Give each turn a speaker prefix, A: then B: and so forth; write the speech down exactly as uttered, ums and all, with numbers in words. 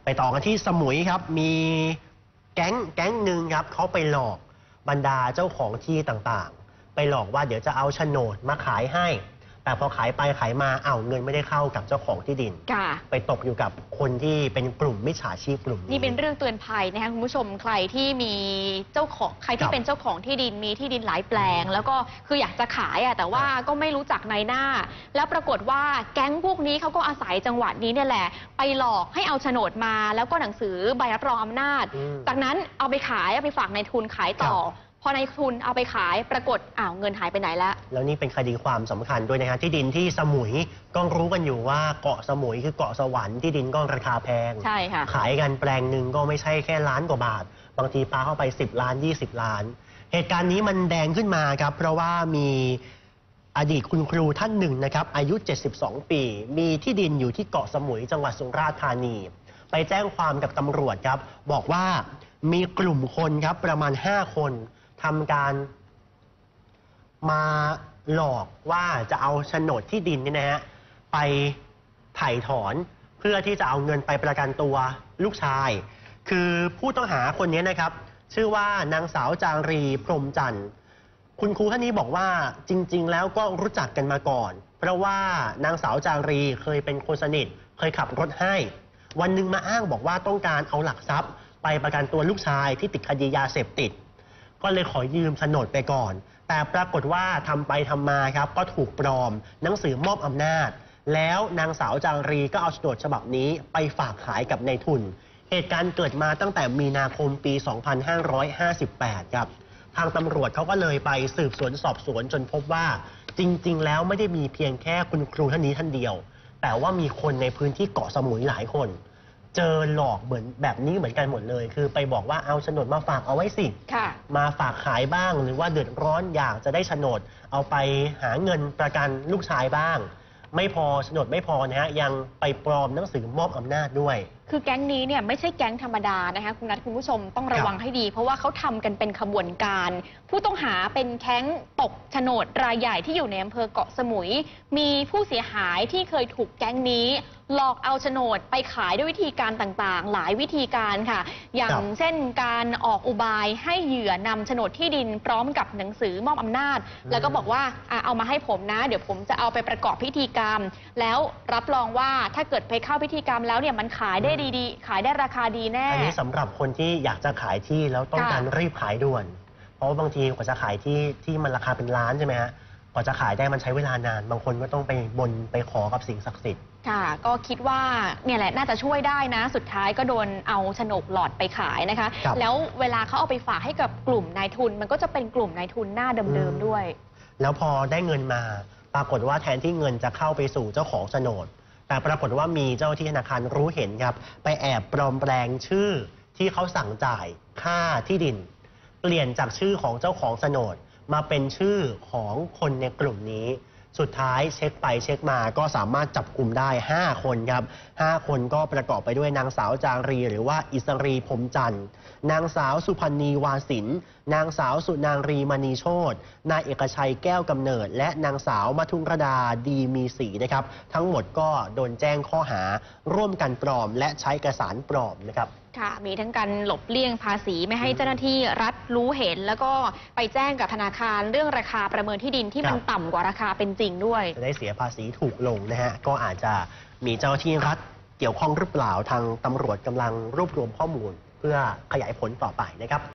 A: ไปต่อกันที่สมุยครับมีแก๊งแก๊งหนึ่งครับเขาไปหลอกบรรดาเจ้าของที่ต่างๆไปหลอกว่าเดี๋ยวจะเอาโฉนดมาขายให้แต่พอขายไปขายมาเอ้าเงินไม่ได้เข้ากับเจ้าของที่ดินไปตกอยู่กับคนที่เป็นกลุ่มมิจฉาชีพกลุ่มนี้
B: นี่เป็นเรื่องเตือนภัยนะคะคุณผู้ชมใครที่มีเจ้าของใครที่เป็นเจ้าของที่ดินมีที่ดินหลายแปลงแล้วก็คืออยากจะขายอ่ะแต่ว่าก็ไม่รู้จักนายหน้าแล้วปรากฏว่าแก๊งพวกนี้เขาก็อาศัยจังหวะนี้เนี่ยแหละไปหลอกให้เอาโฉนดมาแล้วก็หนังสือใบรับรองอำนาจจากนั้นเอาไปขายเอาไปฝากนายทุนขายต่อพอนายทุนเอาไปขายปรากฏอ้าวเงินหายไปไหนแล้ว
A: แล้วนี่เป็นคดีความสำคัญด้วยนะฮะที่ดินที่สมุยก็รู้กันอยู่ว่าเกาะสมุยคือเกาะสวรรค์ที่ดินก็ราคาแพง
B: ใช่ค่ะ
A: ขายกันแปลงหนึ่งก็ไม่ใช่แค่ล้านกว่าบาทบางทีปาเข้าไปสิบล้านยี่สิบล้านเหตุการณ์นี้มันแดงขึ้นมาครับเพราะว่ามีอดีตคุณครูท่านหนึ่งนะครับอายุเจ็ดสิบสองปีมีที่ดินอยู่ที่เกาะสมุยจังหวัดสุราษฎร์ธานีไปแจ้งความกับตำรวจครับบอกว่ามีกลุ่มคนครับประมาณห้าคนทำการมาหลอกว่าจะเอาโฉนดที่ดินนี่นะฮะไปไถ่ถอนเพื่อที่จะเอาเงินไปประกันตัวลูกชายคือผู้ต้องหาคนนี้นะครับชื่อว่านางสาวจารีพรหมจันทร์คุณครูท่านนี้บอกว่าจริงๆแล้วก็รู้จักกันมาก่อนเพราะว่านางสาวจารีเคยเป็นคนสนิทเคยขับรถให้วันหนึ่งมาอ้างบอกว่าต้องการเอาหลักทรัพย์ไปประกันตัวลูกชายที่ติดคดียาเสพติดก็เลยขอยืมโฉนดไปก่อนแต่ปรากฏว่าทำไปทำมาครับก็ถูกปลอมหนังสือมอบอำนาจแล้วนางสาวจารีก็เอาโฉนดฉบับนี้ไปฝากขายกับนายทุนเหตุการณ์เกิดมาตั้งแต่มีนาคมปีสองพันห้าร้อยห้าสิบแปดครับทางตำรวจเขาก็เลยไปสืบสวนสอบสวนจนพบว่าจริงๆแล้วไม่ได้มีเพียงแค่คุณครูท่านนี้ท่านเดียวแต่ว่ามีคนในพื้นที่เกาะสมุยหลายคนเจอหลอกเหมือนแบบนี้เหมือนกันหมดเลยคือไปบอกว่าเอาโฉนดมาฝากเอาไว้สิมาฝากขายบ้างหรือว่าเดือดร้อนอยากจะได้โฉนดเอาไปหาเงินประกันลูกชายบ้างไม่พอโฉนดไม่พอนะฮะยังไปปลอมหนังสือมอบอำนาจด้วย
B: คือแก๊งนี้เนี่ยไม่ใช่แก๊งธรรมดานะคะคุณนัทคุณผู้ชมต้องระวังให้ดีเพราะว่าเขาทำกันเป็นขบวนการผู้ต้องหาเป็นแก๊งตกโฉนดรายใหญ่ที่อยู่ในอำเภอเกาะสมุยมีผู้เสียหายที่เคยถูกแก๊งนี้หลอกเอาโฉนดไปขายด้วยวิธีการต่างๆหลายวิธีการค่ะอย่างเช่นการออกอุบายให้เหยื่อนำโฉนดที่ดินพร้อมกับหนังสือมอบอำนาจแล้วก็บอกว่าเอามาให้ผมนะเดี๋ยวผมจะเอาไปประกอบพิธีกรรมแล้วรับรองว่าถ้าเกิดไปเข้าพิธีกรรมแล้วเนี่ยมันขายได้ดีๆขายได้ราคาดีแน่
A: อันนี้สำหรับคนที่อยากจะขายที่แล้วต้องการรีบขายด่วนเพราะว่าบางทีกว่าจะขายที่ที่มันราคาเป็นล้านใช่ไหมฮะกว่าจะขายได้มันใช้เวลานานบางคนก็ต้องไปบนไปขอกับสิ่งศักดิ์สิทธิ์
B: ค่ะก็คิดว่าเนี่ยแหละน่าจะช่วยได้นะสุดท้ายก็โดนเอาโฉนดหลอดไปขายนะคะแล้วเวลาเขาเอาไปฝากให้กับกลุ่มนายทุนมันก็จะเป็นกลุ่มนายทุนหน้าเดิมๆด้วย
A: แล้วพอได้เงินมาปรากฏว่าแทนที่เงินจะเข้าไปสู่เจ้าของโฉนดแต่ปรากฏว่ามีเจ้าที่ธนาคารรู้เห็นครับไปแอบปลอมแปลงชื่อที่เขาสั่งจ่ายค่าที่ดินเปลี่ยนจากชื่อของเจ้าของโฉนดมาเป็นชื่อของคนในกลุ่มนี้สุดท้ายเช็คไปเช็คมาก็สามารถจับกลุ่มได้ห้าคนครับห้าคนก็ประกอบไปด้วยนางสาวจารีหรือว่าอิสรีพรหมจันทร์นางสาวสุพันนีวาสินนางสาวสุนางรีมณีโชตินายเอกชัยแก้วกำเนิดและนางสาวมัทุรดาดีมีศรีนะครับทั้งหมดก็โดนแจ้งข้อหาร่วมกันปลอมและใช้เอกสารปลอมนะครับ
B: ค่ะมีทั้งการหลบเลี่ยงภาษีไม่ให้เจ้าหน้าที่รัฐรู้เห็นแล้วก็ไปแจ้งกับธนาคารเรื่องราคาประเมินที่ดินที่มันต่ำกว่าราคาเป็นจริงด้วย
A: จะได้เสียภาษีถูกลงนะฮะก็อาจจะมีเจ้าหน้าที่รัฐเกี่ยวข้องหรือเปล่าทางตำรวจกำลังรวบรวมข้อมูลเพื่อขยายผลต่อไปนะครับ